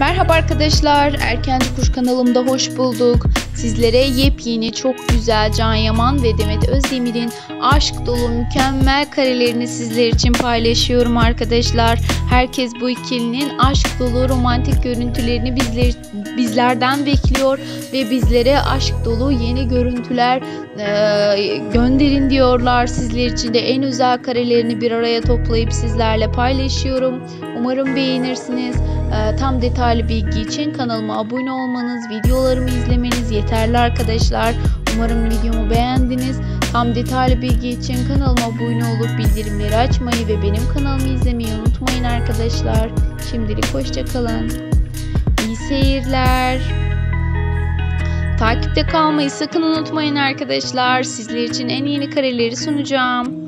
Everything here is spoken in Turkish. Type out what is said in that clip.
Merhaba arkadaşlar, Erkenci Kuş kanalımda hoş bulduk. Sizlere yepyeni, çok güzel Can Yaman ve Demet Özdemir'in aşk dolu mükemmel karelerini sizler için paylaşıyorum arkadaşlar. Herkes bu ikilinin aşk dolu romantik görüntülerini bizlerden bekliyor ve bizlere aşk dolu yeni görüntüler gönderin diyorlar. Sizler için de en özel karelerini bir araya toplayıp sizlerle paylaşıyorum. Umarım beğenirsiniz. Tam detaylı bilgi için kanalıma abone olmanız, videolarımı izlemeniz yeterli arkadaşlar. Umarım videomu beğendiniz. Tam detaylı bilgi için kanalıma abone olup bildirimleri açmayı ve benim kanalımı izlemeyi unutmayın arkadaşlar. Şimdilik hoşça kalın. İyi seyirler. Takipte kalmayı sakın unutmayın arkadaşlar. Sizler için en yeni kareleri sunacağım.